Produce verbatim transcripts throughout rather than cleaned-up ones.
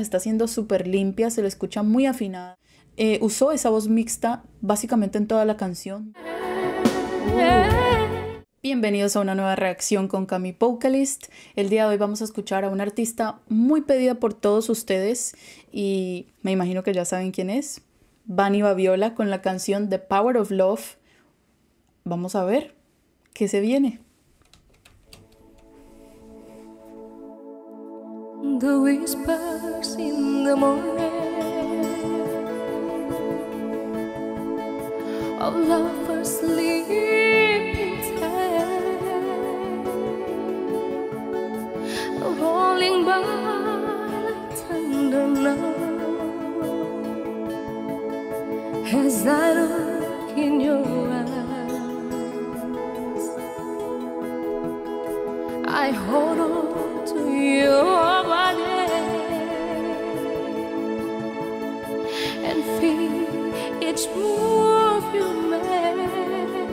está haciendo súper limpia, se le escucha muy afinada. Eh, usó esa voz mixta básicamente en toda la canción. Uh. Bienvenidos a una nueva reacción con Cami Vocalist. El día de hoy vamos a escuchar a una artista muy pedida por todos ustedes y me imagino que ya saben quién es. Bunny Babiola con la canción The Power of Love. Vamos a ver qué se viene. The whispers in the morning of lovers sleeping tight, rolling by like tender now, as I look in your eyes, I hold on to your body and feel each move you make.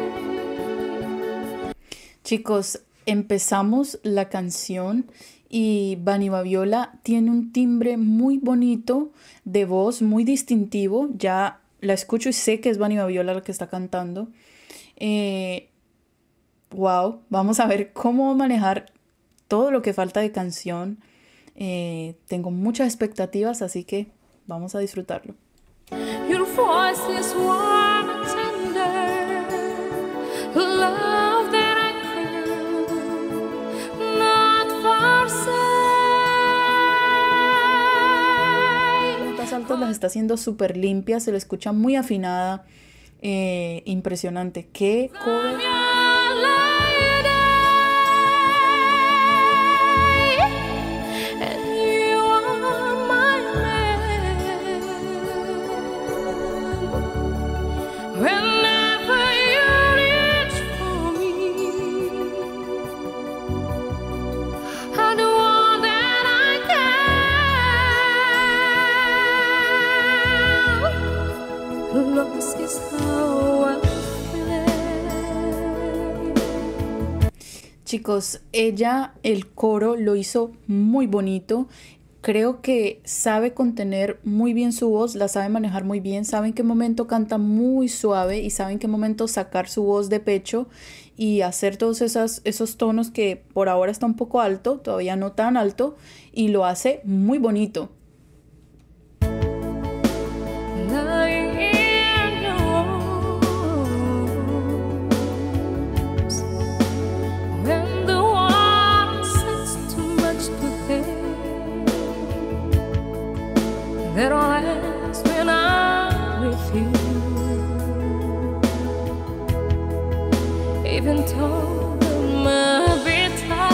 Chicos, empezamos la canción y Bunny Babiola tiene un timbre muy bonito de voz, muy distintivo. Ya la escucho y sé que es Bunny Babiola la que está cantando. Eh, wow, vamos a ver cómo manejar todo lo que falta de canción. Eh, tengo muchas expectativas, así que vamos a disfrutarlo. Your voice is warm and tender, love that I could not forsake. Las notas altas las está haciendo súper limpias, se le escucha muy afinada. Eh, impresionante. ¿Qué cover? Chicos, ella el coro lo hizo muy bonito. Creo que sabe contener muy bien su voz, la sabe manejar muy bien, sabe en qué momento canta muy suave y sabe en qué momento sacar su voz de pecho y hacer todos esas, esos tonos que por ahora está un poco alto, todavía no tan alto, y lo hace muy bonito. That all ends when I'm with you, even though there might be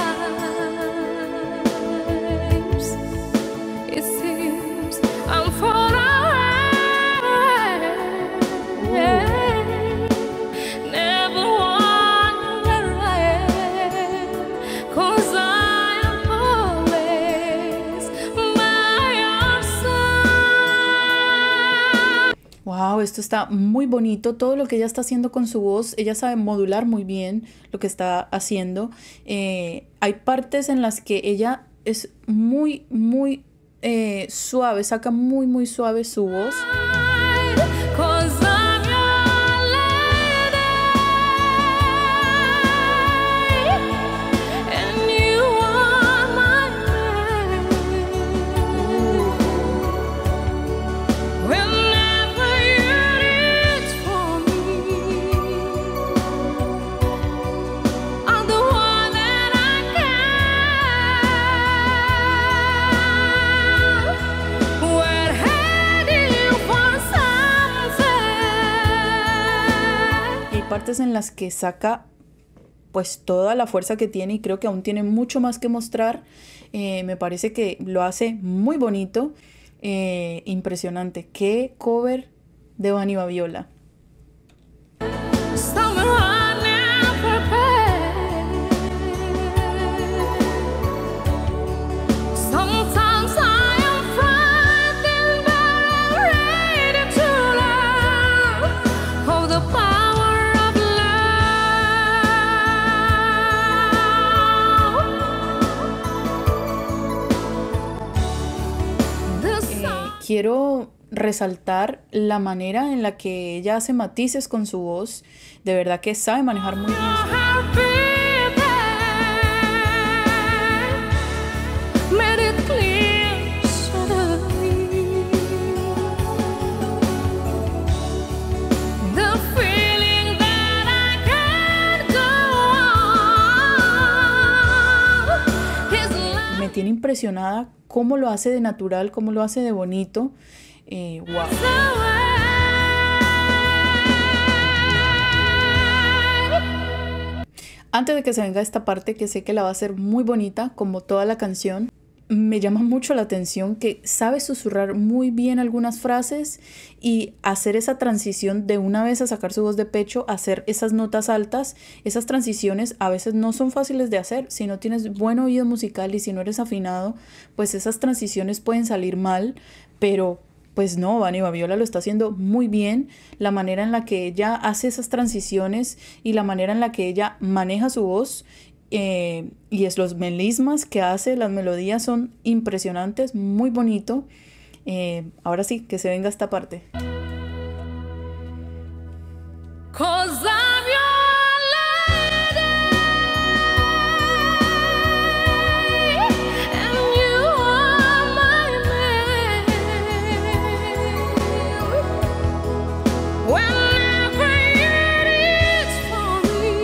times it seems I'm far away. Never wonder I am, 'cause I am always by your side. Wow, esto está muy bonito, todo lo que ella está haciendo con su voz, ella sabe modular muy bien lo que está haciendo. Eh, hay partes en las que ella es muy, muy eh, suave, saca muy, muy suave su voz. 'Cause I'm your lady and you are my man. Whenever you reach for me, I'm the one that I can. We're heading for sunset. Hay partes en las que saca pues toda la fuerza que tiene y creo que aún tiene mucho más que mostrar. Eh, me parece que lo hace muy bonito. Eh, impresionante. Qué cover de Bunny Babiola. Summer I never paid. Sometimes I am frightened, but I'm ready to learn of the power of love. quiero resaltar la manera en la que ella hace matices con su voz. De verdad que sabe manejar muy bien su voz. Me tiene impresionada cómo lo hace de natural, cómo lo hace de bonito. Eh, wow. Antes de que se venga esta parte, que sé que la va a hacer muy bonita, como toda la canción, me llama mucho la atención que sabe susurrar muy bien algunas frases y hacer esa transición de una vez a sacar su voz de pecho, hacer esas notas altas. Esas transiciones a veces no son fáciles de hacer. Si no tienes buen oído musical y si no eres afinado, pues esas transiciones pueden salir mal, pero pues no, Bunny Babiola lo está haciendo muy bien. La manera en la que ella hace esas transiciones y la manera en la que ella maneja su voz, eh, y es los melismas que hace, las melodías son impresionantes, muy bonito. Eh, ahora sí, que se venga esta parte. Cause I'm your lady, and you are my man. Whenever it is for me,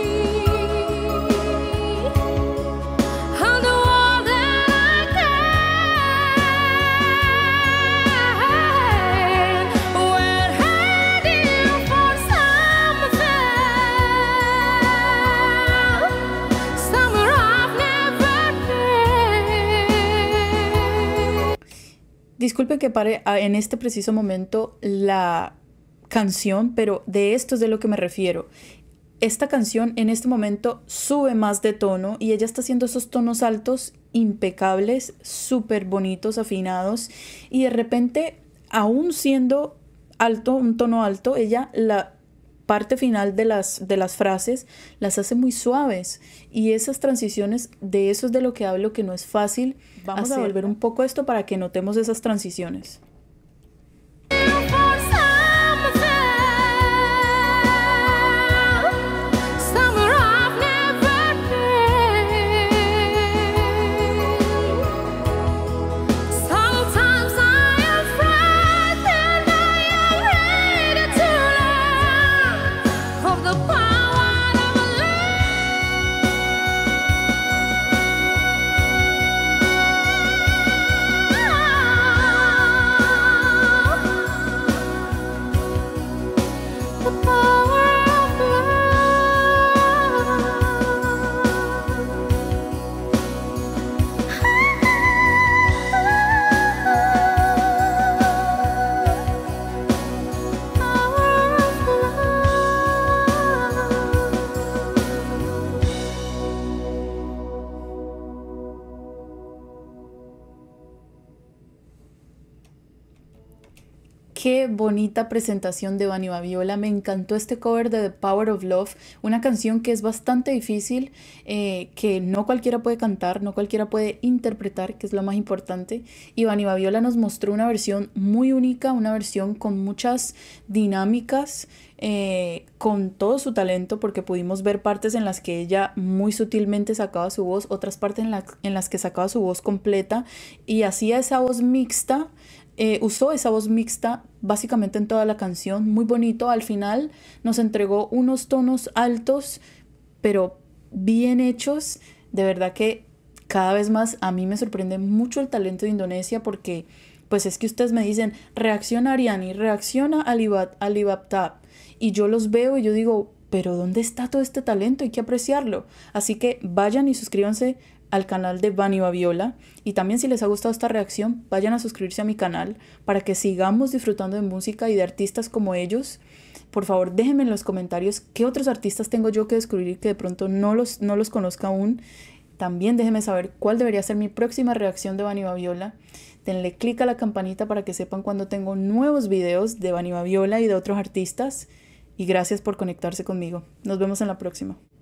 I'll do all that I can. We're heading for something, somewhere I've never been. Disculpen que pare a- en este preciso momento la canción, pero de esto es de lo que me refiero. Esta canción en este momento sube más de tono y ella está haciendo esos tonos altos impecables, súper bonitos, afinados, y de repente, aún siendo alto, un tono alto, ella la parte final de las, de las frases las hace muy suaves, y esas transiciones, de eso es de lo que hablo, que no es fácil. Vamos a Hacerla. volver un poco esto para que notemos esas transiciones. For something, somewhere I've never been. Sometimes I am frightened, I am ready to learn of the power of love, the power of Qué bonita presentación de Bunny Babiola. Me encantó este cover de The Power of Love, una canción que es bastante difícil, eh, que no cualquiera puede cantar, no cualquiera puede interpretar, que es lo más importante. Y Bunny Babiola nos mostró una versión muy única, una versión con muchas dinámicas, eh, con todo su talento, porque pudimos ver partes en las que ella muy sutilmente sacaba su voz, otras partes en, la- en las que sacaba su voz completa y hacía esa voz mixta. Eh, usó esa voz mixta básicamente en toda la canción, muy bonito. Al final nos entregó unos tonos altos, pero bien hechos. De verdad que cada vez más a mí me sorprende mucho el talento de Indonesia, porque pues es que ustedes me dicen, reacciona Ariani, reacciona Alibat, Alibabtab, y yo los veo y yo digo, pero ¿dónde está todo este talento? Hay que apreciarlo. Así que vayan y suscríbanse al canal de Bunny Babiola, y también, si les ha gustado esta reacción, vayan a suscribirse a mi canal para que sigamos disfrutando de música y de artistas como ellos. Por favor, déjenme en los comentarios qué otros artistas tengo yo que descubrir que de pronto no los, no los conozca aún. También déjenme saber cuál debería ser mi próxima reacción de Bunny Babiola. Denle click a la campanita para que sepan cuando tengo nuevos videos de Bunny Babiola y de otros artistas. Y gracias por conectarse conmigo. Nos vemos en la próxima.